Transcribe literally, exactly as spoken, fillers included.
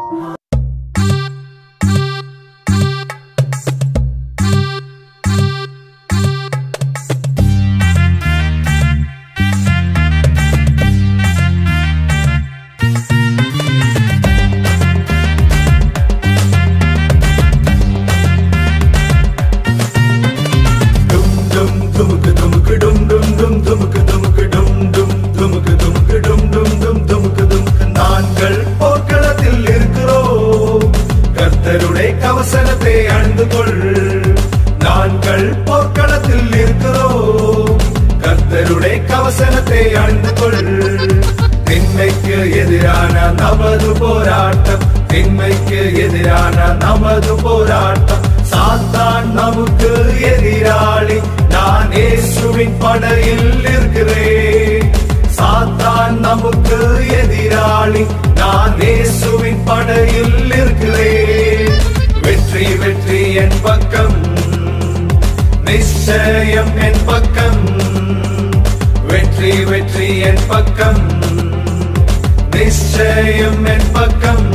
கவசனத்தை அணிந்து கொள். நாங்கள் போர்க்களத்தில் இருக்கிறோம். கர்த்தருடைய கவசனத்தை அணிந்து கொள். திண்மைக்கு எதிரான நமது போராட்டம், திண்மைக்கு எதிரான நமது போராட்டம். சாத்தான் நமக்கு எதிராளி, நான் இயேசுவின் படையில் இருக்கிறேன். சாத்தான் நமக்கு எதிராளி, நான் இயேசுவின் படையில் இருக்கிறேன். வெற்றி வெற்றி என் பக்கம், நிச்சயம் என் பக்கம். வெற்றி வெற்றி என் பக்கம், நிச்சயம் என் பக்கம்.